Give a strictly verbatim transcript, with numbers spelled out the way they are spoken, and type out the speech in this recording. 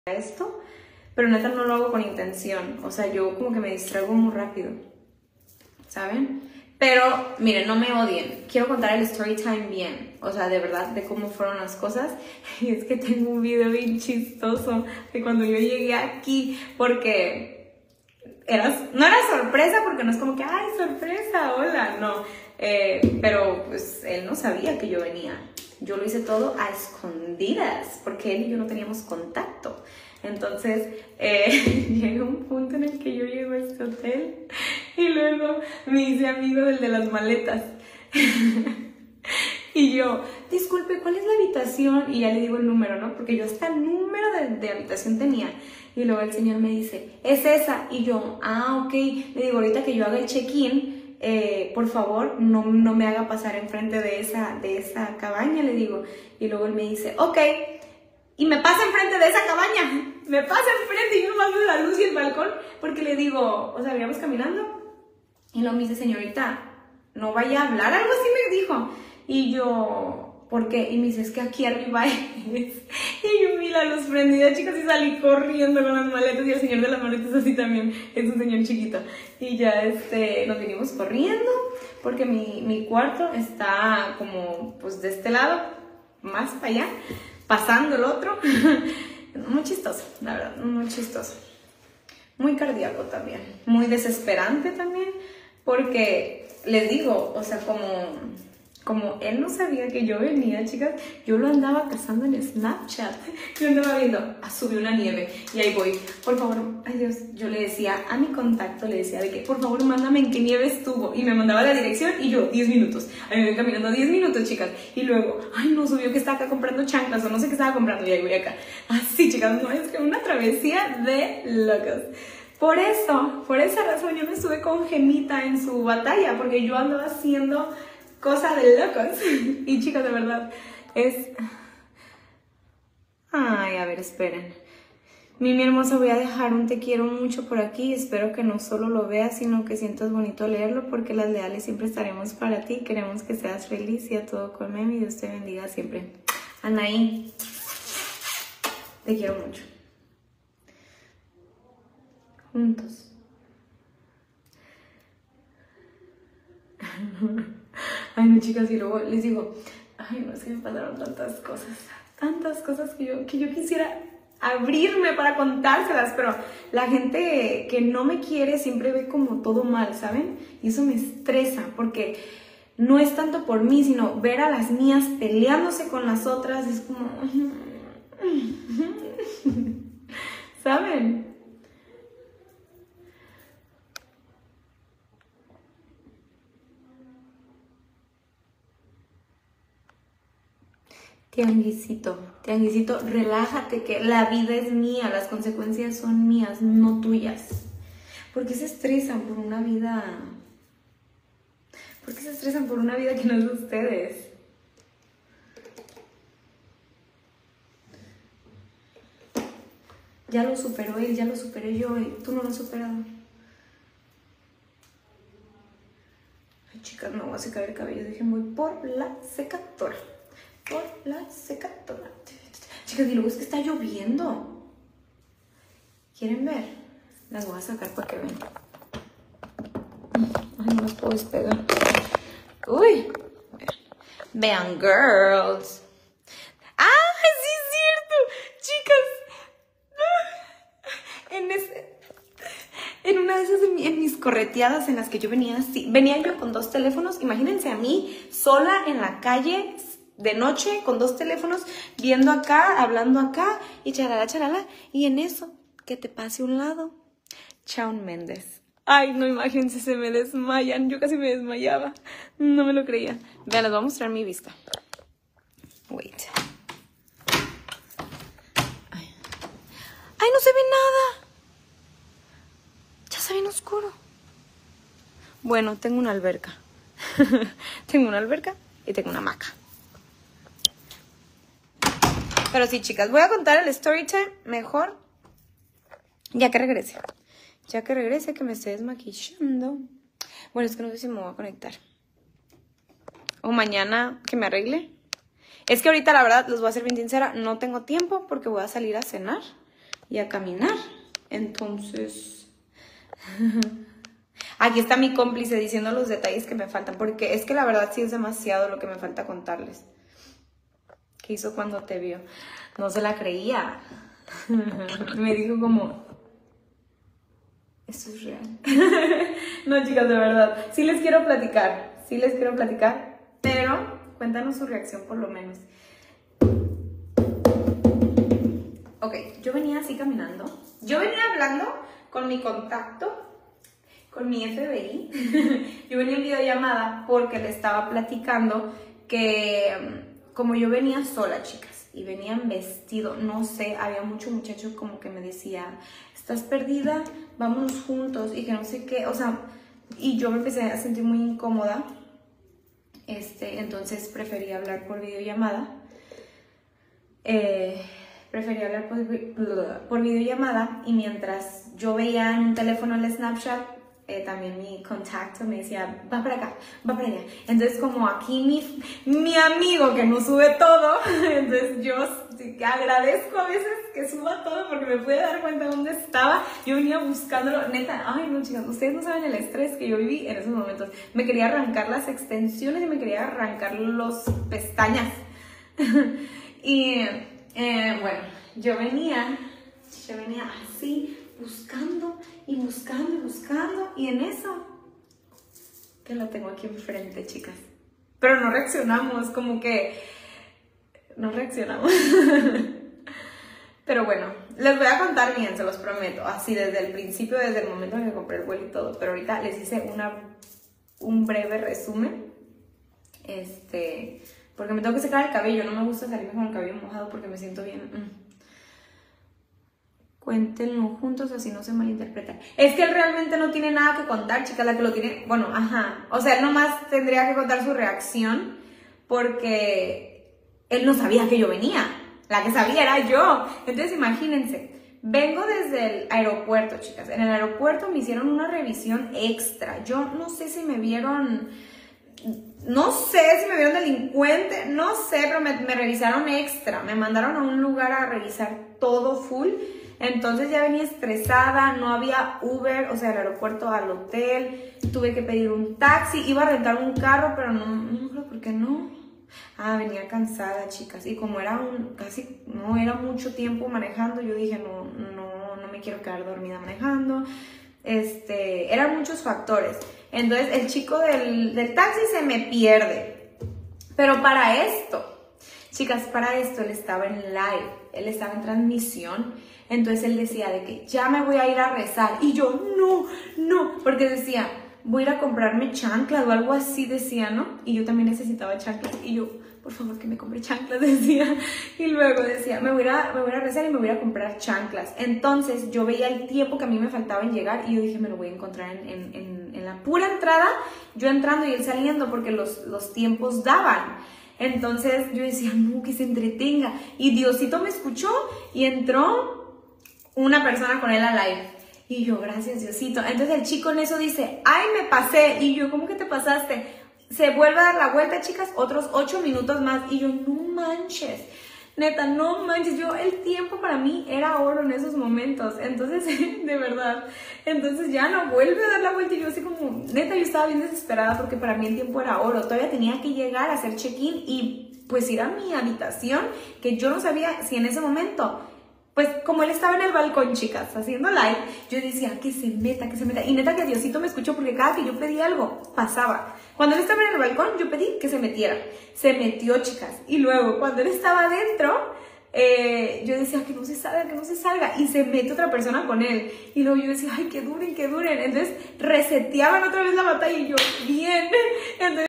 esto, pero neta no lo hago con intención. O sea, yo como que me distraigo muy rápido, ¿saben? Pero, miren, no me odien. Quiero contar el story time bien. O sea, de verdad, de cómo fueron las cosas. Y es que tengo un video bien chistoso de cuando yo llegué aquí. Porque era, no era sorpresa, porque no es como que, ay, sorpresa, hola, no. Eh, pero, pues, él no sabía que yo venía. Yo lo hice todo a escondidas, porque él y yo no teníamos contacto. Entonces, eh, llega un punto en el que yo llego a este hotel y luego me hice amigo del de las maletas. Y yo, disculpe, ¿cuál es la habitación? Y ya le digo el número, ¿no? Porque yo hasta el número de, de habitación tenía. Y luego el señor me dice, es esa. Y yo, ah, ok. Le digo, ahorita que yo haga el check-in, eh, por favor, no, no me haga pasar enfrente de esa, de esa cabaña, le digo. Y luego él me dice, ok. Y me pasa enfrente de esa cabaña, me pasa enfrente y yo nomás veo la luz y el balcón, porque le digo, o sea, veníamos caminando, y luego me dice, señorita, no vaya a hablar, algo así me dijo, y yo, ¿por qué? Y me dice, es que aquí arriba es, y yo vi la luz prendida, chicas, y salí corriendo con las maletas, y el señor de las maletas así también, es un señor chiquito, y ya, este, nos vinimos corriendo, porque mi, mi cuarto está como, pues, de este lado, más para allá, pasando el otro. Muy chistoso, la verdad, muy chistoso. Muy cardíaco también. Muy desesperante también. Porque les digo, o sea, como, como él no sabía que yo venía, chicas, yo lo andaba cazando en Snapchat. Yo andaba viendo, ah, subió una nieve. Y ahí voy, por favor, ay Dios, yo le decía a mi contacto, le decía de que, por favor, mándame en qué nieve estuvo. Y me mandaba la dirección y yo, diez minutos. A mí me voy caminando diez minutos, chicas. Y luego, ay, no, subió que estaba acá comprando chanclas o no sé qué estaba comprando. Y ahí voy acá. Así, chicas, no, es que una travesía de locos. Por eso, por esa razón yo me estuve con Gemita en su batalla, porque yo andaba haciendo cosas de locos. Y chicas, de verdad, es... Ay, a ver, esperen. Mimi hermosa, voy a dejar un te quiero mucho por aquí. Espero que no solo lo veas, sino que sientas bonito leerlo, porque las leales siempre estaremos para ti. Queremos que seas feliz y a todo con Mimi. Dios te bendiga siempre. Anaí, te quiero mucho. Juntos. Ay, no, chicas, y luego les digo, ay, no, es que me pasaron tantas cosas, tantas cosas que yo, que yo quisiera abrirme para contárselas, pero la gente que no me quiere siempre ve como todo mal, ¿saben? Y eso me estresa, porque no es tanto por mí, sino ver a las mías peleándose con las otras, es como... ¿Saben? Tianguisito, tianguisito, relájate, que la vida es mía, las consecuencias son mías, no tuyas. ¿Por qué se estresan por una vida? ¿Por qué se estresan por una vida que no es de ustedes? Ya lo superó él, ya lo superé yo, y tú no lo has superado. Ay, chicas, no voy a secar el cabello, dije, voy por la secadora. Por la secadora. Chicas, y luego es que está lloviendo. ¿Quieren ver? Las voy a sacar para que vean. Ay, no las puedo despegar. Uy. Vean, girls. ¡Ah, sí es cierto! Chicas. En, ese, en una de esas, en mis correteadas en las que yo venía así, venía yo con dos teléfonos. Imagínense a mí sola en la calle de noche con dos teléfonos, viendo acá, hablando acá y charala, charala, y en eso, que te pase a un lado, Shawn Mendes. Ay, no, imagínense, se me desmayan, yo casi me desmayaba, no me lo creía. Vean, les voy a mostrar mi vista. Wait. Ay, Ay no se ve nada. Ya se ve en oscuro. Bueno, tengo una alberca. Tengo una alberca y tengo una hamaca. Pero sí, chicas, voy a contar el story time mejor ya que regrese. Ya que regrese, que me esté desmaquillando. Bueno, es que no sé si me voy a conectar. O mañana que me arregle. Es que ahorita, la verdad, les voy a ser bien sincera, no tengo tiempo porque voy a salir a cenar. y a caminar. Entonces, aquí está mi cómplice diciendo los detalles que me faltan, porque es que la verdad sí es demasiado lo que me falta contarles. ¿Qué hizo cuando te vio? No se la creía. Me dijo como, esto es real. No, chicas, de verdad. Sí les quiero platicar, sí les quiero platicar, pero cuéntanos su reacción por lo menos. Ok, yo venía así caminando. Yo venía hablando con mi contacto, con mi F B I. Yo venía en videollamada porque le estaba platicando que como yo venía sola, chicas, y venía en vestido, no sé, había mucho muchacho como que me decía, ¿estás perdida? Vámonos juntos, y que no sé qué, o sea, y yo me empecé a sentir muy incómoda, este, entonces preferí hablar por videollamada, eh, preferí hablar por, por videollamada, y mientras yo veía en un teléfono el Snapchat, Eh, también mi contacto me decía, va para acá, va para allá. Entonces como aquí mi, mi amigo que no sube todo, entonces yo sí, agradezco a veces que suba todo porque me pude dar cuenta de dónde estaba. Yo venía buscándolo, neta, ay no chicas, ustedes no saben el estrés que yo viví en esos momentos. Me quería arrancar las extensiones y me quería arrancar los pestañas. Y eh, bueno, yo venía, yo venía así, buscando y buscando y buscando, y en eso que lo tengo aquí enfrente, chicas, pero no reaccionamos, como que no reaccionamos. Pero bueno, les voy a contar bien, se los prometo, así desde el principio, desde el momento en que compré el vuelo y todo, pero ahorita les hice una, un breve resumen, este, porque me tengo que secar el cabello, no me gusta salirme con el cabello mojado porque me siento bien... Mm. Cuéntenlo juntos, así no se malinterpretan. Es que él realmente no tiene nada que contar, chicas, la que lo tiene... Bueno, ajá. O sea, él nomás tendría que contar su reacción porque él no sabía que yo venía. La que sabía era yo. Entonces, imagínense. Vengo desde el aeropuerto, chicas. En el aeropuerto me hicieron una revisión extra. Yo no sé si me vieron... No sé si me vieron delincuente. No sé, pero me, me revisaron extra. Me mandaron a un lugar a revisar todo full. Entonces ya venía estresada, no había Uber, o sea, del aeropuerto al hotel, tuve que pedir un taxi, iba a rentar un carro, pero no, no creo por qué no. Ah, venía cansada, chicas, y como era un, casi, no era mucho tiempo manejando, yo dije, no, no, no me quiero quedar dormida manejando, este, eran muchos factores. Entonces el chico del, del taxi se me pierde, pero para esto, chicas, para esto él estaba en live, él estaba en transmisión. Entonces él decía de que ya me voy a ir a rezar. Y yo, no, no. Porque decía, voy a ir a comprarme chanclas o algo así, decía, ¿no? Y yo también necesitaba chanclas. Y yo, por favor, que me compre chanclas, decía. Y luego decía, me voy, a, me voy a rezar y me voy a comprar chanclas. Entonces yo veía el tiempo que a mí me faltaba en llegar. Y yo dije, me lo voy a encontrar en, en, en, en la pura entrada. Yo entrando y él saliendo porque los, los tiempos daban. Entonces yo decía, no, que se entretenga. Y Diosito me escuchó y entró una persona con él a live. Y yo, gracias Diosito. Entonces el chico en eso dice, ay, me pasé. Y yo, ¿cómo que te pasaste? Se vuelve a dar la vuelta, chicas, otros ocho minutos más. Y yo, no manches. Neta, no manches. Yo, el tiempo para mí era oro en esos momentos. Entonces, de verdad. Entonces ya no vuelve a dar la vuelta. Y yo así como, neta, yo estaba bien desesperada porque para mí el tiempo era oro. Todavía tenía que llegar a hacer check-in y pues ir a mi habitación, que yo no sabía si en ese momento... Pues como él estaba en el balcón, chicas, haciendo live, yo decía, que se meta, que se meta. Y neta que Diosito me escuchó porque cada que yo pedí algo, pasaba. Cuando él estaba en el balcón, yo pedí que se metiera. Se metió, chicas. Y luego, cuando él estaba adentro, eh, yo decía, que no se salga, que no se salga. Y se mete otra persona con él. Y luego yo decía, ay, que duren, que duren. Entonces, reseteaban otra vez la batalla y yo, bien. Entonces,